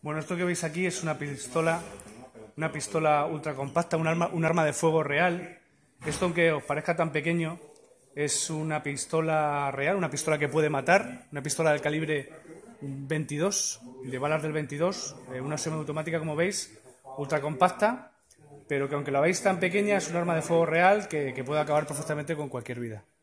Bueno, esto que veis aquí es una pistola ultra compacta, un arma de fuego real. Esto, aunque os parezca tan pequeño, es una pistola real, una pistola que puede matar, una pistola del calibre 22, de balas del 22, una semiautomática, como veis, ultra compacta, pero que aunque la veis tan pequeña, es un arma de fuego real que puede acabar perfectamente con cualquier vida.